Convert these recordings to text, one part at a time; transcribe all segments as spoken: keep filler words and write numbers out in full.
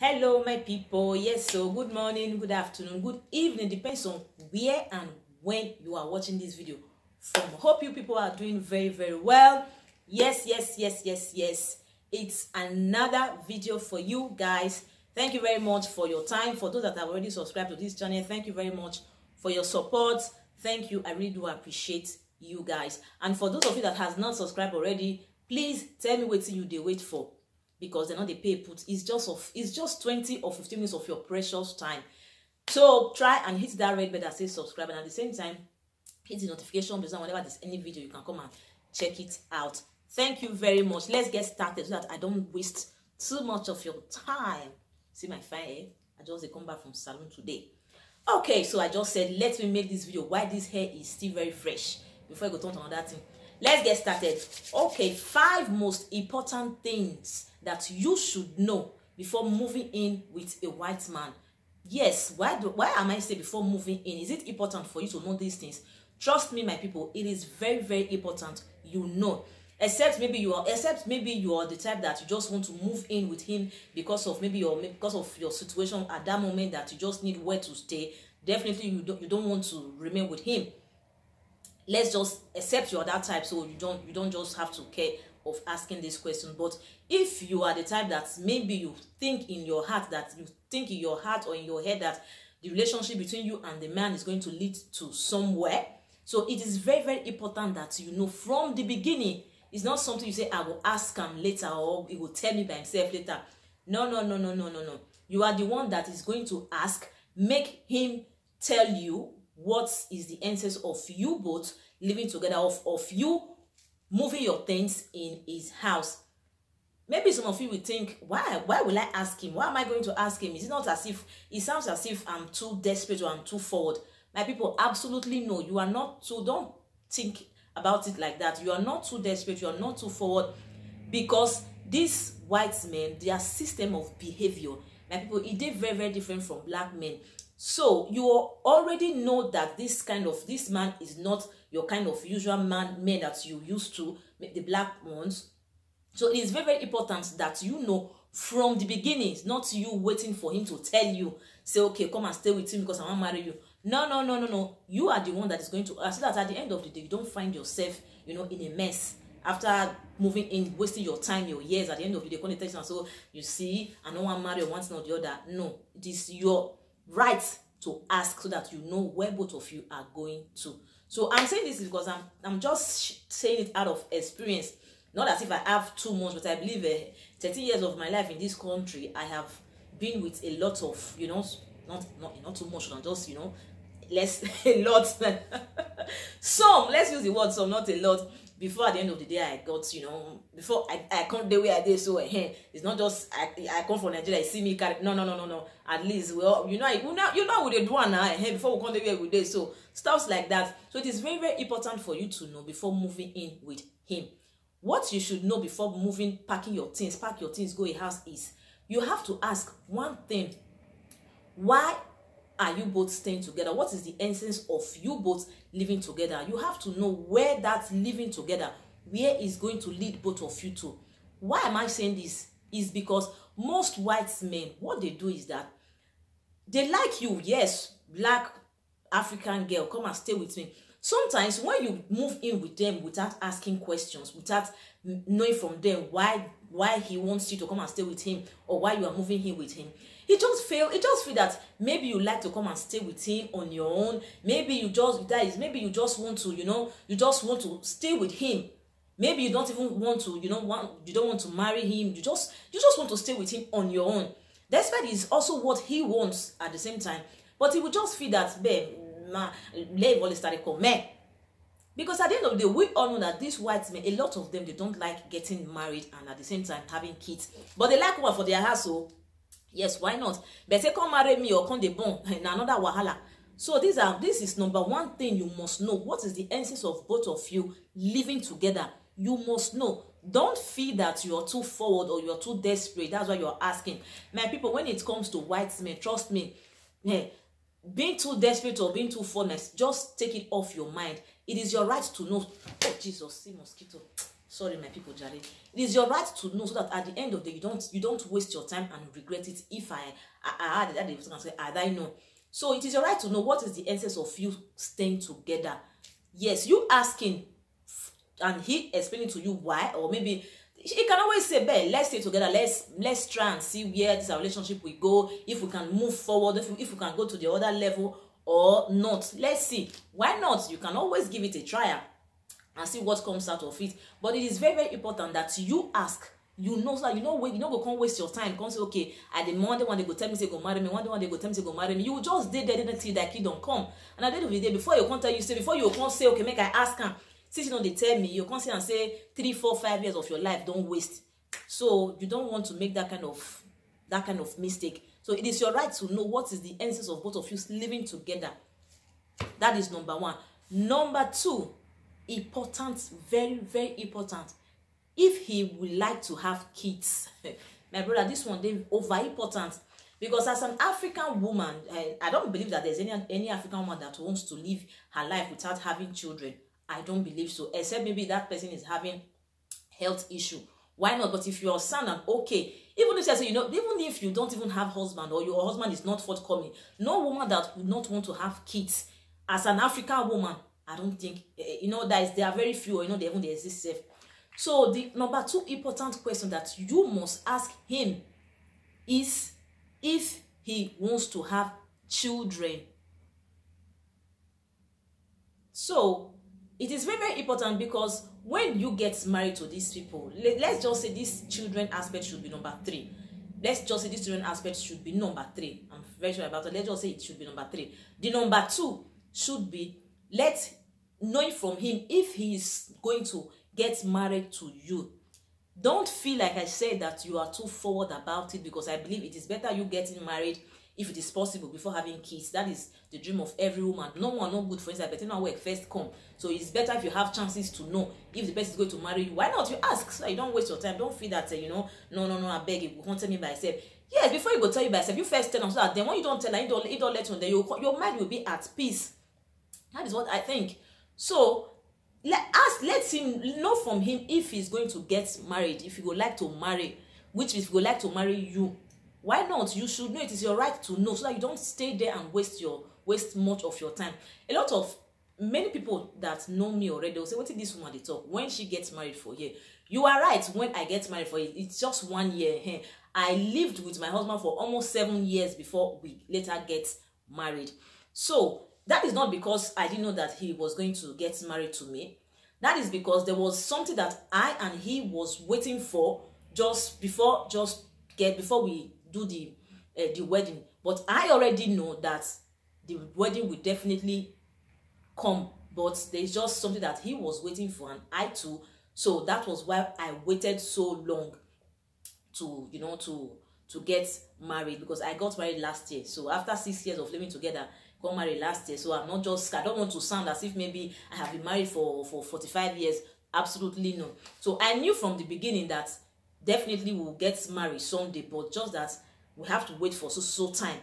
Hello my people. Yes, so good morning, good afternoon, good evening, depends on where and when you are watching this video from. Hope you people are doing very very well. Yes, yes, yes, yes, yes, it's another video for you guys. Thank you very much for your time. For those that have already subscribed to this channel, thank you very much for your support. Thank you, I really do appreciate you guys. And for those of you that has not subscribed already, please tell me what you they wait for, because they're not the pay put. It's just of it's just twenty or fifteen minutes of your precious time. So try and hit that red bell that says subscribe, and at the same time hit the notification bell so whenever there's any video you can come and check it out. Thank you very much. Let's get started so that I don't waste too much of your time. See my fine hair? I just come back from salon today. Okay, so I just said let me make this video while this hair is still very fresh before I go on to another thing. Let's get started. Okay, five most important things that you should know before moving in with a white man. Yes, why do why am I saying before moving in? Is it important for you to know these things? Trust me, my people, it is very very important you know. Except maybe you are except maybe you are the type that you just want to move in with him because of maybe your because of your situation at that moment, that you just need where to stay. Definitely you don't you don't want to remain with him. Let's just accept you're that type, so you don't you don't just have to care of asking this question. But if you are the type that maybe you think in your heart that you think in your heart or in your head that the relationship between you and the man is going to lead to somewhere, so it is very very important that you know from the beginning. It's not something you say I will ask him later or he will tell me by himself later. No, no, no, no, no, no, no. You are the one that is going to ask. Make him tell you what is the essence of you both living together, of, of you moving your things in his house. Maybe some of you will think, why why will I ask him? Why am I going to ask him? It's not as if it sounds as if I'm too desperate or I'm too forward. My people, absolutely no, you are not. So don't think about it like that. You are not too desperate, you are not too forward, because these white men, their system of behavior, my people, it is very very different from black men. So you already know that this kind of this man is not your kind of usual man men that you used to, the black ones. So it is very very important that you know from the beginning, not you waiting for him to tell you, say okay, come and stay with him because I want to marry you. No, no, no, no, no. You are the one that is going to ask, so that at the end of the day, you don't find yourself, you know, in a mess after moving in, wasting your time, your years. At the end of the day, when and so you see, I don't want to marry one thing or the other. No, it is your right to ask so that you know where both of you are going to. So I'm saying this because I'm I'm just saying it out of experience. Not as if I have too much, but I believe uh, thirty years of my life in this country, I have been with a lot of, you know, not not not too much, not just, you know, less a lot. Some, let's use the word some, not a lot. Before at the end of the day, I got, you know, before I, I come the way I did, so uh, it's not just I, I come from Nigeria, I see me carry, no, no, no, no, no. At least, well, you know, you know, you know, we did one now, uh, before we come the way we did, so stuff like that. So it is very, very important for you to know before moving in with him. What you should know before moving, packing your things, pack your things, go a house is, you have to ask one thing: why are you both staying together? What is the essence of you both living together? You have to know where that living together, where is going to lead both of you to. Why am I saying this? Is because most white men, what they do is that they like you, yes, black African girl, come and stay with me. Sometimes when you move in with them without asking questions, without knowing from them why why he wants you to come and stay with him, or why you are moving in with him, he just feel it just feel that maybe you like to come and stay with him on your own. Maybe you just that is maybe you just want to, you know, you just want to stay with him. Maybe you don't even want to, you know, want you don't want to marry him. You just you just want to stay with him on your own. Despite is also what he wants at the same time, but he will just feel that, babe, ma, let started come, man. Because at the end of the day, we all know that these white men, a lot of them, they don't like getting married and at the same time having kids. But they like one for their house, so yes, why not? But they come marry me or come the bone in another wahala. So these are this is number one thing you must know. What is the essence of both of you living together? You must know. Don't feel that you are too forward or you are too desperate. That's why you're asking. My people, when it comes to white men, trust me, yeah, being too desperate or being too forward, just take it off your mind. It is your right to know. Oh Jesus, see mosquito. Sorry, my people, Jare. It is your right to know so that at the end of the day, you don't you don't waste your time and regret it. If I I, I had that, they can say, I know. So it is your right to know what is the essence of you staying together. Yes, you asking, and he explaining to you why, or maybe he can always say, "Babe, let's stay together. Let's let's try and see where this relationship will go. If we can move forward, if we, if we can go to the other level or not. Let's see. Why not? You can always give it a try and see what comes out of it. But it is very, very important that you ask. You know, so that you know, wait, you know, go can't waste your time. Can't say, okay, at the Monday one they go tell me say go marry me. One day one they go tell me say go marry me. You just did that until that kid don't come. And at the end of the day, before you can't tell you say before you can't say okay, make I ask him. Since you know they tell me, you can't say and say three, four, five years of your life don't waste. So you don't want to make that kind of that kind of mistake. So it is your right to know what is the essence of both of you living together. That is number one. Number two, important, very, very important. If he would like to have kids, my brother, this one they over important because as an African woman, I, I don't believe that there's any any African woman that wants to live her life without having children. I don't believe so, except maybe that person is having health issue. Why not? But if you're son and okay, even if you say, you know, even if you don't even have husband or your husband is not forthcoming, no woman that would not want to have kids as an African woman, I don't think, you know, that is, there are very few, you know, they even they exist safe. So the number two important question that you must ask him is if he wants to have children. So it is very, very important because when you get married to these people, let, let's just say this children aspect should be number three. Let's just say this children aspect should be number three. I'm very sure about it. Let's just say it should be number three. The number two should be let knowing from him if he is going to get married to you. Don't feel like I said that you are too forward about it, because I believe it is better you getting married if it is possible before having kids. That is the dream of every woman. No one, no good for instance, but no work first come. So it's better if you have chances to know if the person is going to marry you. Why not? You ask, so you don't waste your time. Don't feel that uh, you know, no, no, no, I beg you, won't tell me by yourself. Yes, before you go tell you by yourself, you first tell them so that then when you don't tell her, you don't, you don't let you, then your your mind will be at peace. That is what I think. So let ask, let him know from him if he's going to get married, if he would like to marry, which if he would like to marry you. Why not? You should know. It is your right to know so that you don't stay there and waste your waste much of your time. A lot of many people that know me already will say, what did this woman they talk when she gets married for here? You are right. When I get married for it, it's just one year. Hey, I lived with my husband for almost seven years before we later get married. So that is not because I didn't know that he was going to get married to me. That is because there was something that I and he was waiting for just before just get before we do the uh, the wedding. But I already know that the wedding will definitely come, but there's just something that he was waiting for and I too. So that was why I waited so long to, you know, to to get married, because I got married last year. So after six years of living together, got married last year. So I'm not just, I don't want to sound as if maybe I have been married for for forty-five years. Absolutely no. So I knew from the beginning that definitely we'll get married someday, but just that we have to wait for so so time.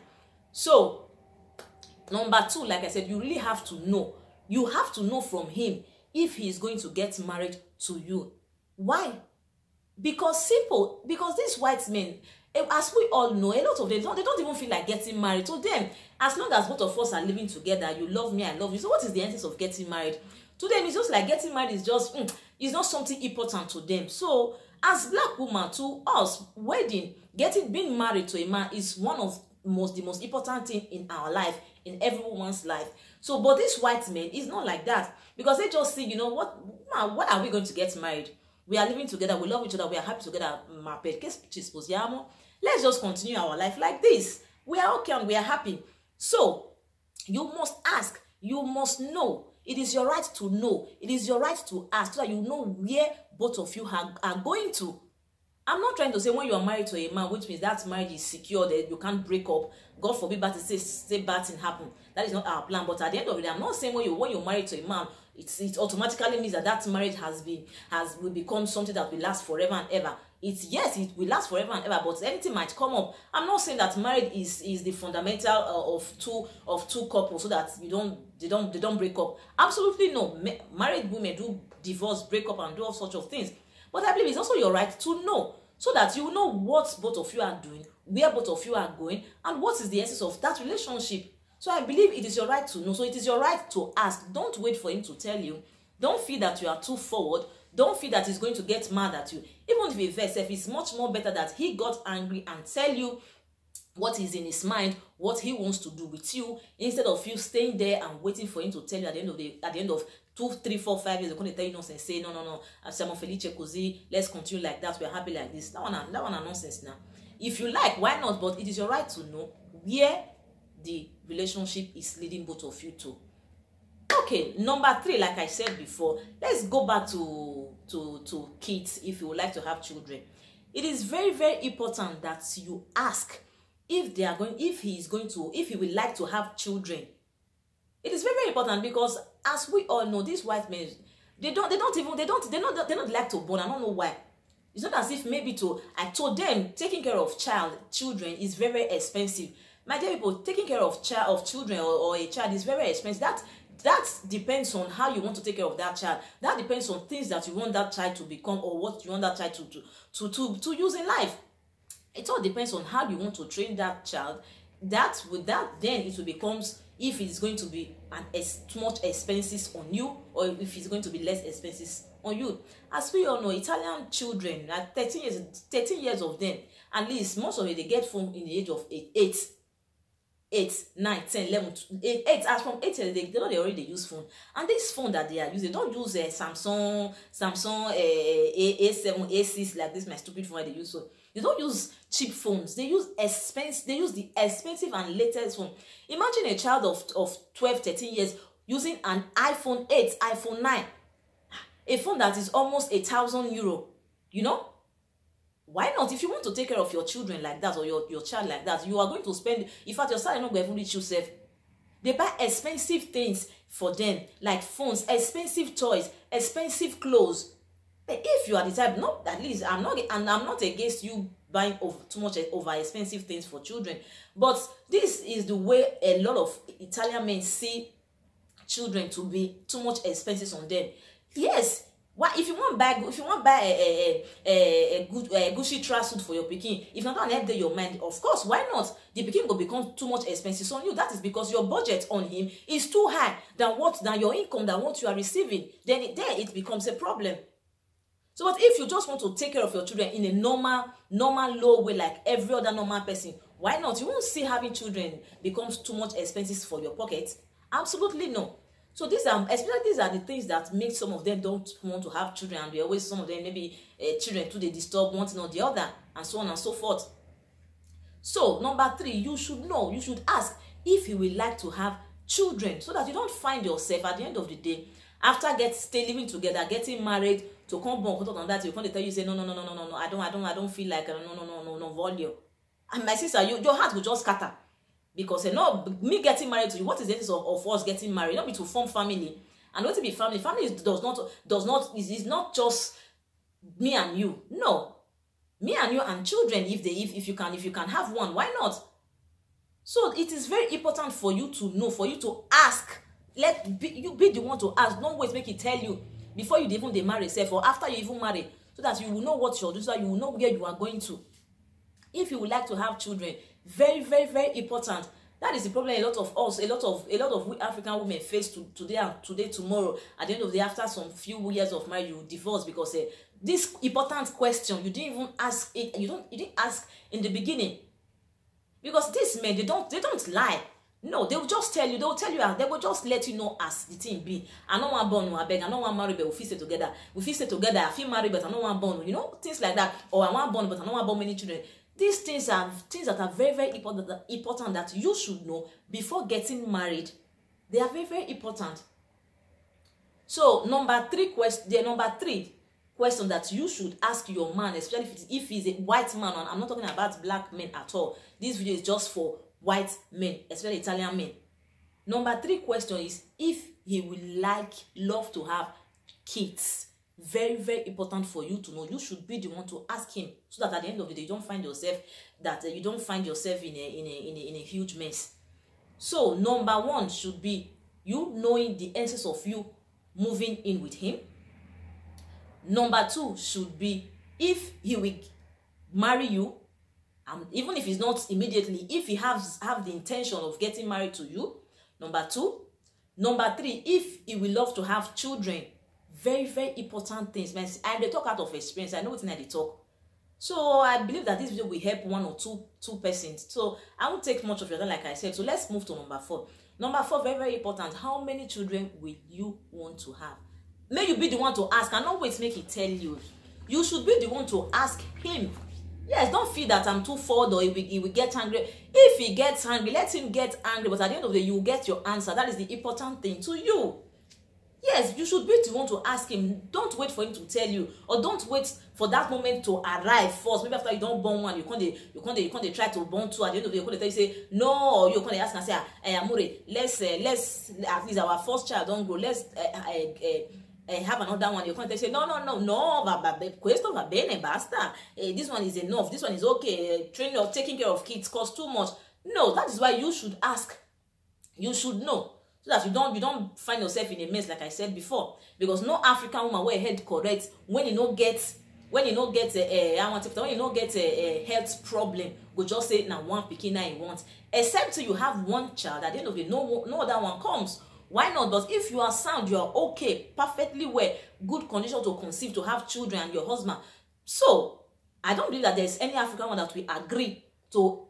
So number two, like I said, you really have to know. You have to know from him if he is going to get married to you. Why? Because simple. Because these white men, as we all know, a lot of them, they don't even feel like getting married. To them, as long as both of us are living together, you love me, I love you. So what is the essence of getting married? To them, it's just like getting married is just, mm, it's not something important to them. So as black woman, to us, wedding, getting, being married to a man is one of most the most important thing in our life, in everyone's life. So, but this white men is not like that, because they just see, you know, what, why are we going to get married? We are living together, we love each other, we are happy together. Let's just continue our life like this. We are okay and we are happy. So you must ask, you must know. It is your right to know. It is your right to ask so that you know where both of you are, are going to. I'm not trying to say when you are married to a man, which means that marriage is secure, that you can't break up. God forbid bad things, say bad thing happen. That is not our plan. But at the end of the day, I'm not saying when you when you're married to a man, it's, it automatically means that that marriage has been has will become something that will last forever and ever. It's yes, it will last forever and ever, but anything might come up. I'm not saying that marriage is is the fundamental uh, of two of two couples so that you don't they don't they don't break up. Absolutely no. Ma married women do divorce, break up, and do all sorts of things. But I believe it's also your right to know, so that you know what both of you are doing, where both of you are going, and what is the essence of that relationship. So I believe it is your right to know. So it is your right to ask. Don't wait for him to tell you. Don't feel that you are too forward. Don't feel that he's going to get mad at you. Even if he vex, it's much more better that he got angry and tell you what is in his mind, what he wants to do with you, instead of you staying there and waiting for him to tell you at the end of the at the end of two, three, four, five years. They're going to tell you nonsense. Say no, no, no. Siamo felice così. Let's continue like that. We're happy like this. That one, that one, are nonsense now. If you like, why not? But it is your right to know where the relationship is leading both of you to. Okay, number three, like I said before, let's go back to to to kids. If you would like to have children, it is very very important that you ask if they are going, if he is going to, if he would like to have children. It is very very important, because as we all know, these white men, they don't they don't even they don't they don't they don't like to born. I don't know why. It's not as if maybe to I told them taking care of child children is very very expensive. My dear people, taking care of child of children or, or a child is very expensive. That that depends on how you want to take care of that child. That depends on things that you want that child to become, or what you want that child to to to to, to use in life. It all depends on how you want to train that child. That with that, then it will becomes if it's going to be an as too much expenses on you, or if it's going to be less expenses on you. As we all know, Italian children, like thirteen years, thirteen years of them, at least most of it, they get phone in the age of eight, eight, eight, nine, ten, eleven, eight, eight. As from eight years, they, they know they already use phone. And this phone that they are using, they don't use a uh, Samsung, Samsung uh, A seven, A six like this, my stupid phone they use. So they don't use cheap phones. They use expensive. They use the expensive and latest phone. Imagine a child of of twelve, thirteen years using an iPhone eight, iPhone nine, a phone that is almost a thousand euro. You know, why not? If you want to take care of your children like that, or your your child like that, you are going to spend. In fact, your salary not going to reach yourself. They buy expensive things for them, like phones, expensive toys, expensive clothes. If you are the type, not at least I'm not, and I'm not against you buying over too much over expensive things for children, but this is the way a lot of Italian men see children to be too much expenses on them. Yes, why if you want buy if you want buy a a a, a good a Gucci tracksuit for your pikin, if not an help your mind, of course, why not? The pikin will become too much expenses on you. That is because your budget on him is too high than what than your income, than what you are receiving. Then it, there it becomes a problem. So, but if you just want to take care of your children in a normal, normal, low way, like every other normal person, why not? You won't see having children becomes too much expenses for your pocket. Absolutely no. So these are, especially these are the things that make some of them don't want to have children, and they always, some of them maybe uh, children too, they disturb one thing or the other, and so on and so forth. So number three, you should know, you should ask if you would like to have children, so that you don't find yourself at the end of the day, after get stay living together, getting married, to come back on that, you can't tell you say no no no no no no no I don't I don't I don't feel like uh, no no no no no volume. And my sister, you, your heart will just scatter, because you know, me getting married to you, what is the essence of, of us getting married? Not be to form family, and what to be family. Family does not does not is, is not just me and you. No, me and you and children. If they if, if you can if you can have one, why not? So it is very important for you to know, for you to ask. Let be, you be the one to ask. Don't wait, make it tell you before you even they marry yourself, or after you even marry, so that you will know what you're doing, so that you will know where you are going to. If you would like to have children, very, very, very important. That is the problem a lot of us, a lot of a lot of we African women face to, today and today, tomorrow. At the end of the day, after some few years of marriage, you divorce because uh, this important question you didn't even ask it. You don't you didn't ask in the beginning, because these men, they don't they don't lie. No, they will just tell you, they will tell you, they will just let you know as the thing be. I don't want born, I beg, I don't want marry, but we feel stay together. We feel stay together, I feel married, but I don't want born. You know, things like that. Or I want born, but I don't want born many children. These things are things that are very, very important, that, important that you should know before getting married. They are very, very important. So, number three question, the number three question that you should ask your man, especially if, if he's a white man, and I'm not talking about black men at all. This video is just for white men, especially Italian men. Number three question is if he would like, love to have kids. Very, very important for you to know. You should be the one to ask him, so that at the end of the day, you don't find yourself that uh, you don't find yourself in a in a in a in a huge mess. So number one should be you knowing the essence of you moving in with him. Number two should be if he will marry you, um, even if it's not immediately, if he has have the intention of getting married to you. Number two. Number three, if he will love to have children. Very, very important things. And they talk out of experience. I know it's not they talk. So I believe that this video will help one or two two persons. So I won't take much of your time, like I said. So let's move to number four. Number four, very, very important. How many children will you want to have? May you be the one to ask, and not wait make it tell you. You should be the one to ask him. Yes, don't feel that I'm too forward or he will, he will get angry. If he gets angry, let him get angry. But at the end of the day, you will get your answer. That is the important thing to you. Yes, you should be the one to ask him. Don't wait for him to tell you, or don't wait for that moment to arrive first. Maybe after you don't born one, you can't you can't you can't try to born two. At the end of the day, you can't tell you say no, or you can't ask and say, "Hey, Amore, let's uh, let's at least our first child don't grow. Let's uh, uh, uh, uh, have another one." You can't say no, no, no, no. Questo va bene, basta. Uh, this one is enough. This one is okay. Uh, training or taking care of kids costs too much. No, that is why you should ask. You should know. So that you don't you don't find yourself in a mess, like I said before. Because no African woman wear head correct when you no get when you no get a, a I want to when you no get a, a health problem, go just say now one pikin now you want. Except so you have one child, at the end of it, no no other one comes. Why not? But if you are sound, you are okay, perfectly well, good condition to conceive, to have children and your husband. So I don't believe that there's any African one that will agree to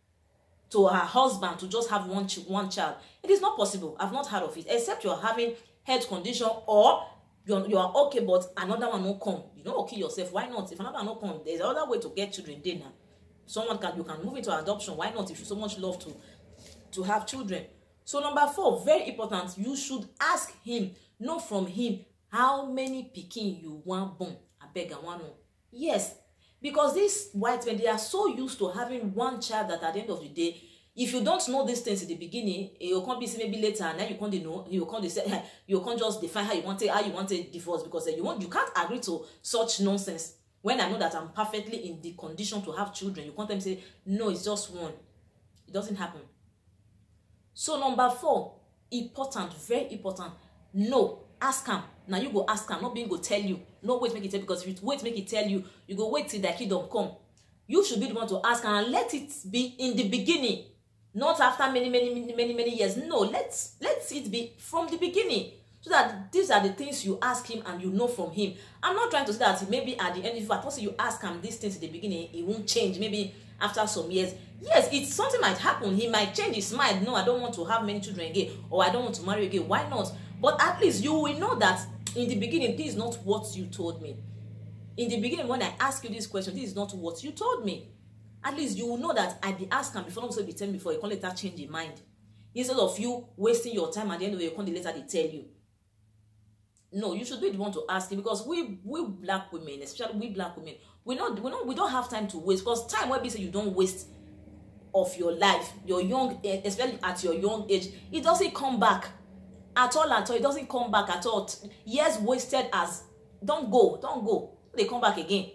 to her husband to just have one ch one child. It is not possible. I've not heard of it, except you're having health condition or you're, you are okay, but another one won't come. You don't kill yourself. Why not? If another one won't come, there's another way to get children there now. Someone can, you can move into adoption. Why not? If you so much love to, to have children. So number four, very important, you should ask him, know from him, how many pikin you want born. I beg and one. Yes. Because these white men, they are so used to having one child that at the end of the day, if you don't know these things in the beginning, you can't be maybe later, and then you can't know, you can't say, you can't just define how you want it, how you want a divorce, because you want, you can't agree to such nonsense. When I know that I'm perfectly in the condition to have children, you can't say no, it's just one. It doesn't happen. So number four, important, very important. No, ask him. Now you go ask him, not being go tell you. No, wait, make it tell, because if you wait, make it tell you, you go wait till the kingdom come. You should be the one to ask him, and let it be in the beginning, not after many, many, many, many, many years. No, let's let it be from the beginning, so that these are the things you ask him and you know from him. I'm not trying to say that maybe at the end, if at first you ask him these things in the beginning, it won't change. Maybe after some years, yes, it's something might happen. He might change his mind. No, I don't want to have many children again, or I don't want to marry again. Why not? But at least you will know that in the beginning, this is not what you told me. In the beginning, when I ask you this question, this is not what you told me. At least you will know that I be asked him before, not so be tell me before, you can't later change your mind. Instead of you wasting your time at the end of the day, you can't later they tell you. No, you should be the one to ask him, because we we black women, especially we black women, we not we not we don't have time to waste. Because time where we say you don't waste of your life, your young, especially at your young age, it doesn't come back at all at all. It doesn't come back at all. Years wasted as don't go, don't go. They come back again.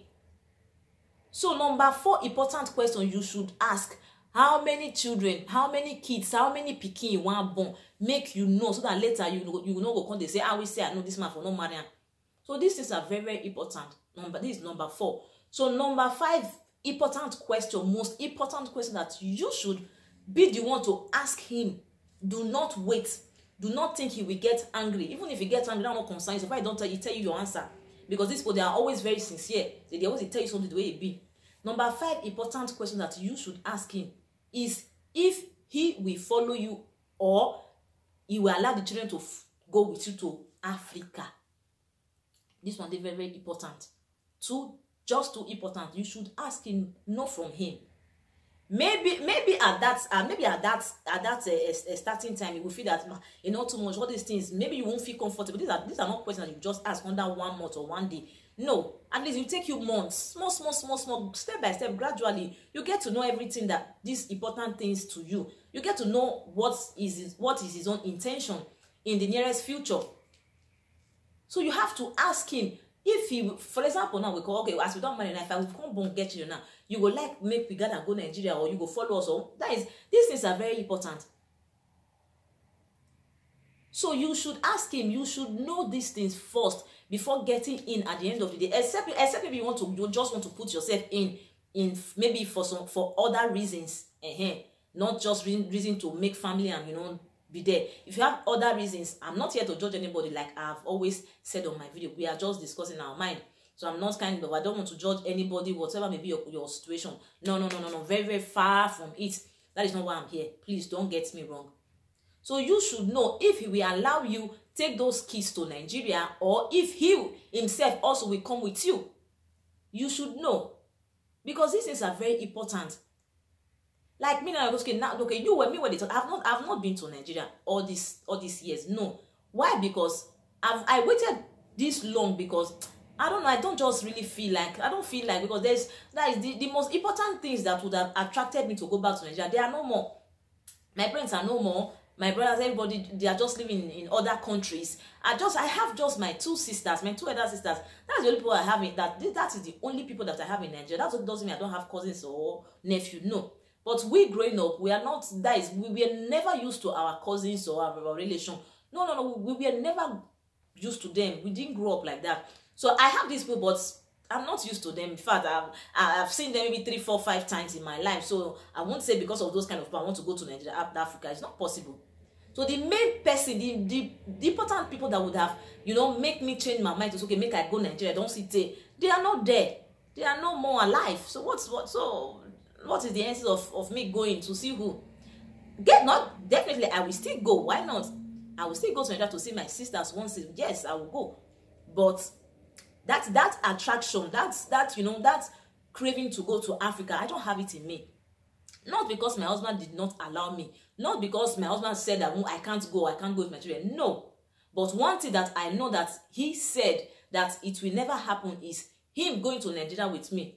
So number four important question you should ask: how many children, how many kids, how many pikin you want born? Make you know, so that later you know you know go come they say, I will say I know this man for no marry. So these things are very, very important. Number this is number four. So number five important question, most important question that you should be the one to ask him. Do not wait. Do not think he will get angry. Even if he gets angry, I'm not concerned. If I don't tell you, tell you your answer. Because these people, they are always very sincere. They, they always tell you something the way it be. Number five important question that you should ask him is if he will follow you, or he will allow the children to f go with you to Africa. This one is very, very important. Two, just too important. You should ask him, know from him. Maybe, maybe at that, uh, maybe at that, at that uh, uh, starting time, you will feel that you know too much. All these things, maybe you won't feel comfortable. These are these are not questions that you just ask under one month or one day. No, at least it will take you months, small, small, small, small, step by step, gradually. You get to know everything that these important things to you. You get to know what is his, what is his own intention in the nearest future. So you have to ask him. If he, for example, now we go, okay, as we don't marry, if I will come and get you now, you go like make we gather go Nigeria, or you go follow us. Or that is, these things are very important. So you should ask him. You should know these things first, before getting in at the end of the day, except except maybe you want to, you just want to put yourself in in maybe for some for other reasons, uh-huh. Not just reason, reason to make family and, you know, be there. If you have other reasons, I'm not here to judge anybody. Like I've always said on my video, we are just discussing our mind. So I'm not kind of, I don't want to judge anybody, whatever may be your, your situation. No, no, no, no, no. Very, very far from it. That is not why I'm here. Please don't get me wrong. So you should know if he will allow you take those keys to Nigeria, or if he himself also will come with you. You should know. Because these things are very important. Like me now, okay, now, okay, you were me when they talk. I've not, I've not been to Nigeria all these, all these years. No, why? Because I've, I waited this long because I don't know. I don't just really feel like I don't feel like because there's that is the, the most important things that would have attracted me to go back to Nigeria. They are no more. My parents are no more. My brothers, everybody, they are just living in, in other countries. I just, I have just my two sisters, my two other sisters. That's the only people I have in that. That is the only people that I have in Nigeria. That doesn't mean I don't have cousins or nephews. No. But we growing up, we are not, that is, we were never used to our cousins or our, our relation. No, no, no, we were never used to them. We didn't grow up like that. So I have these people, but I'm not used to them. In fact, I've, I've seen them maybe three, four, five times in my life. So I won't say because of those kind of people, I want to go to Nigeria, Africa. It's not possible. So the main person, the, the, the important people that would have, you know, make me change my mind to say, okay, make I go Nigeria, don't sit there. They are not there. They are no more alive. So what's what? So what is the essence of, of me going to see who? Get not definitely I will still go. Why not? I will still go to Nigeria to see my sisters once. Yes, I will go. But that that attraction, that's that, you know, that craving to go to Africa, I don't have it in me. Not because my husband did not allow me. Not because my husband said that oh, I can't go, I can't go with my children. No. But one thing that I know that he said that it will never happen is him going to Nigeria with me.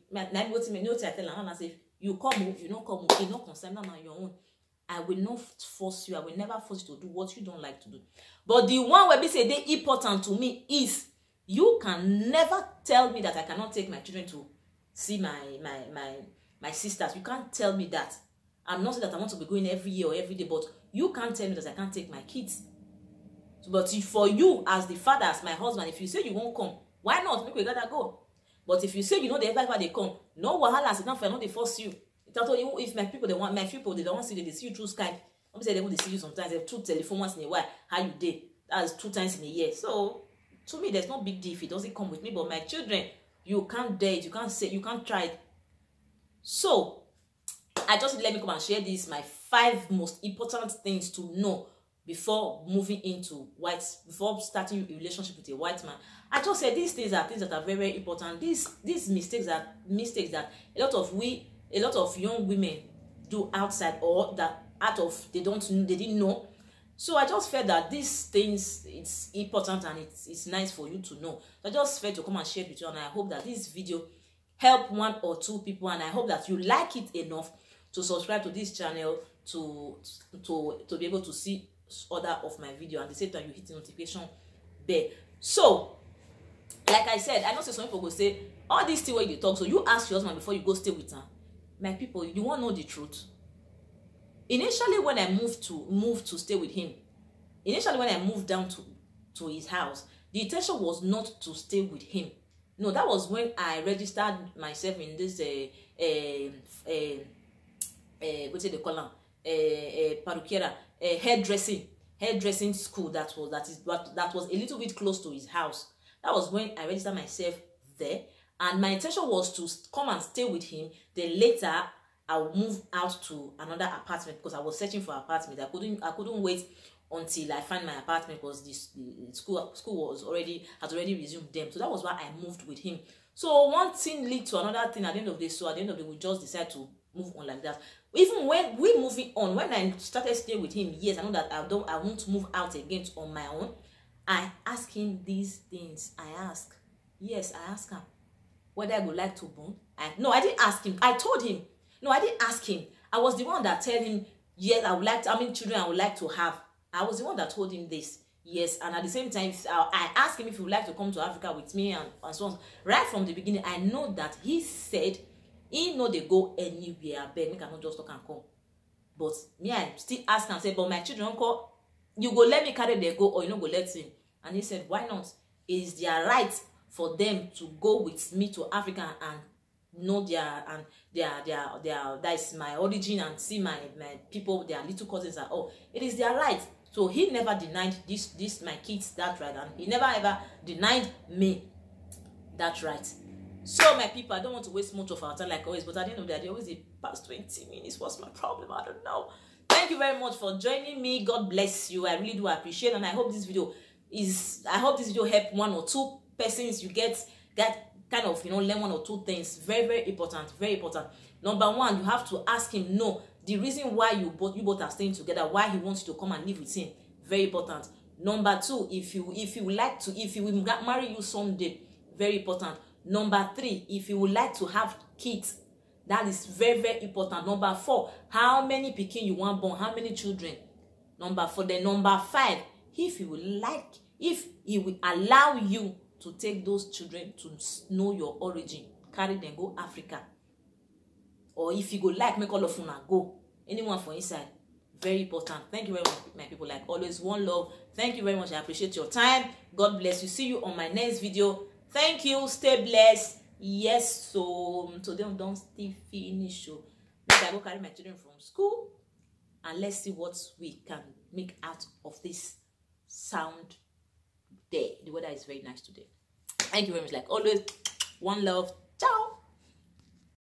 I say, you come, you don't come, you don't concern on your own. I will not force you. I will never force you to do what you don't like to do. But the one where we say they important to me is you can never tell me that I cannot take my children to see my my my my sisters. You can't tell me that. I'm not saying that I want to be going every year or every day, but you can't tell me that I can't take my kids. But if for you as the father, as my husband, if you say you won't come, why not? Make we gotta go. But if you say you know the ever they come, no wahala, it's not for not they force you. It's not you if my people they want my people they don't want to see they see you through Skype. I'm saying they want to see you sometimes. They have two telephone once in a while. How you did? That's two times in a year. So to me, there's no big deal if it doesn't come with me. But my children, you can't date, you can't say, you can't try it. So I just let me come and share this my five most important things to know before moving into white, before starting a relationship with a white man. I just said these things are things that are very, very important. These these mistakes are mistakes that a lot of we, a lot of young women do outside or that out of they don't they didn't know. So I just felt that these things it's important and it's it's nice for you to know. So I just felt to come and share it with you, and I hope that this video help one or two people, and I hope that you like it enough to subscribe to this channel to to to be able to see other of my video, and the same time you hit the notification bell. So like I said, I know some people go say all these things where you talk, so you ask your husband before you go stay with her. My people, you want to know the truth. Initially when I moved to move to stay with him, initially when I moved down to to his house, the intention was not to stay with him. No, that was when I registered myself in this uh, uh, uh, uh, what's it they call them? Uh, uh, parukiera, uh, hairdressing, hairdressing school that was that is what that was a little bit close to his house. That was when I registered myself there, and my intention was to come and stay with him. Then later I will move out to another apartment because I was searching for an apartment. I couldn't I couldn't wait until I find my apartment because this the school school was already had already resumed them. So that was why I moved with him. So one thing lead to another thing at the end of the day. So at the end of the day, we just decide to move on like that. Even when we moving on, when I started staying with him, yes, I know that I don't I won't move out again on my own. I ask him these things. I ask, yes, I ask him whether I would like to bone. I no, I didn't ask him. I told him. No, I didn't ask him. I was the one that tell him, yes, I would like to, how many children I would like to have. I was the one that told him this. Yes, and at the same time, I asked him if he would like to come to Africa with me and, and so on. Right from the beginning, I know that he said he know they go anywhere. I beg, me cannot just talk and come. But me, I still ask and say, but my children, uncle, you go let me carry them go or you know go let him. And he said, why not? It is their right for them to go with me to Africa and know their and their their their that is my origin and see my my people, their little cousins and all. It is their right. So he never denied this this my kids that right, and he never ever denied me that right. So my people, I don't want to waste much of our time like always, but at the end of the day, always the past twenty minutes. What's my problem? I don't know. Thank you very much for joining me. God bless you. I really do appreciate, and I hope this video is I hope this video help one or two persons. You get get kind of, you know, learn one or two things. Very, very important. Very important. Number one, you have to ask him no. The reason why you both you both are staying together, why he wants you to come and live with him. Very important. Number two, if you if you would like to, if he will marry you someday, very important. Number three, if you would like to have kids, that is very, very important. Number four, how many pikin you want born, how many children. Number four, then number five, if you would like, if he will allow you to take those children to know your origin, carry them, go Africa. Or if you go like, make all of una go. Anyone for inside. Very important. Thank you very much, my people. Like always, one love. Thank you very much. I appreciate your time. God bless you. See you on my next video. Thank you. Stay blessed. Yes, so today we don't still finish. So I go carry my children from school and let's see what we can make out of this sound day. The weather is very nice today. Thank you very much. Like always, one love. Ciao.